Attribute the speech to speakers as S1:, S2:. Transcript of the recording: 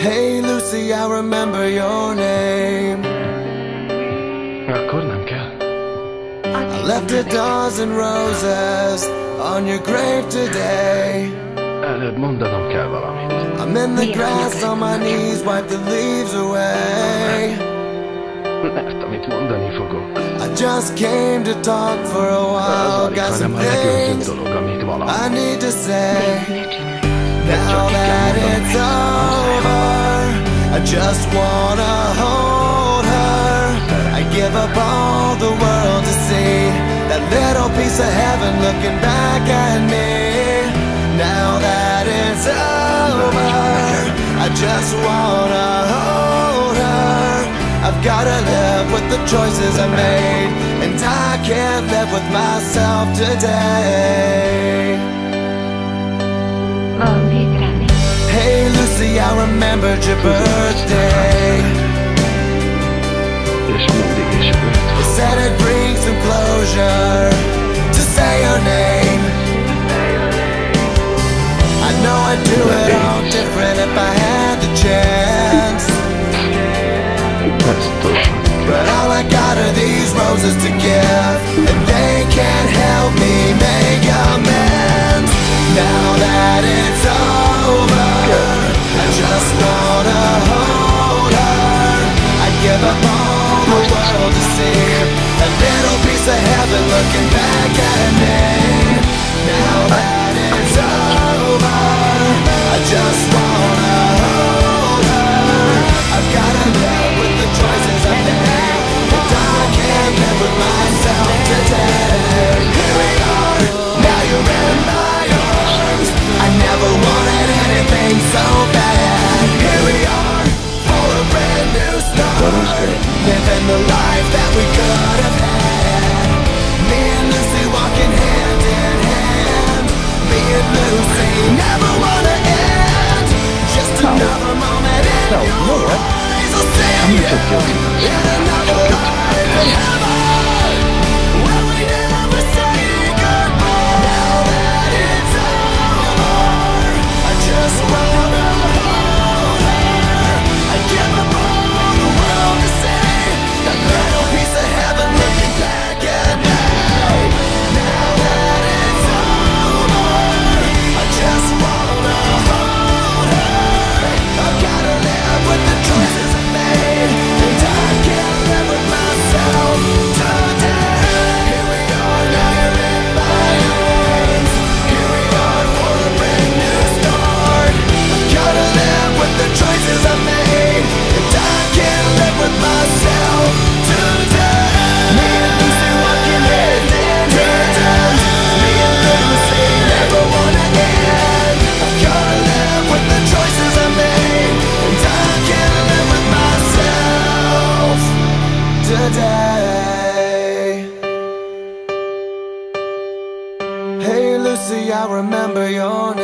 S1: Hey Lucy, I remember your name.
S2: Akkor nem kell.
S1: I left a dozen roses on your grave today.
S2: Előbb mondanom kell valamit.
S1: I'm in the grass on my knees, wipe the leaves away.
S2: Mert amit mondani fogok,
S1: I just came to talk for a while.
S2: az
S1: Got
S2: alig,
S1: some
S2: hanem a legőrzőbb
S1: things
S2: dolog, amit valaha.
S1: I need to say.
S2: Ezt
S1: Now
S2: csak ki kell
S1: that
S2: mondanom
S1: it's
S2: neked.
S1: over, I just wanna hold her. I give up all the world to see that little piece of heaven looking back at me. Now that it's over, I just wanna hold her. I've gotta live with the choices I made, and I can't live with myself today. Hey Lucy, I remembered your birthday.
S2: És mindig is őt.
S1: You said it brings some closure to say your name. I know I'd do it all different if I had the chance,
S2: Ezt tudom.
S1: but all I got are these roses to give, and they can't help me make amends. Now that it's over, I just wanna hold her. I give up all the world to see a little piece of heaven looking back at me. Now that it's over, I just wanna hold her. I've gotta live with the choices I made, and I can't live with myself today. Here we are, now you're in my arms. I never wanted anything so bad. Here we are, for a brand new start, living the life that we could have had. Me and Lucy walking hand in hand. Me and Lucy never wanna end. Just another moment in your eyes. I'll see you in another life in heaven, where we never say goodbye. Now that it's over, I just wanna hold her. I give up all the world to see that little piece of heaven looking back at me. Now that it's over, I just wanna hold her. I've gotta live with the choices I made, and I can't live with myself today. Here we are, now you're in my arms. Here we are for a brand new start. I've gotta live with the choices I made, and I can't live with myself today. Me and Lucy walking hand in hand. Me and Lucy never wanna end. I've gotta live with the choices I made, and I can't live with myself today. Hey Lucy, I remember your name.